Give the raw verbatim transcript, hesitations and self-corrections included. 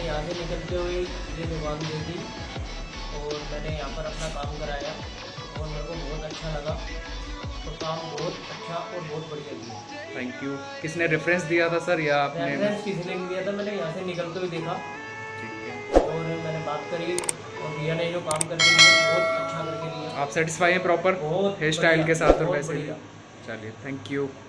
यहाँ से निकलते हुए ये दुकान देखी और मैंने यहाँ पर अपना काम कराया और मेरे को बहुत अच्छा लगा। तो काम बहुत अच्छा और बहुत बढ़िया किया। Thank you. किसने रेफरेंस दिया था सर या आपने? रेफरेंस किसी ने नहीं दिया था, मैंने यहाँ से निकलते हुए देखा। ठीक है। और मैंने बात करी और भैया ने जो काम करके दिया बहुत अच्छा करके दिया। आप सेटिस्फाई हैं प्रॉपर बहुत हेयर स्टाइल के साथ और बहुत वैसे भी? बढ़िया। चलिए, थैंक यू।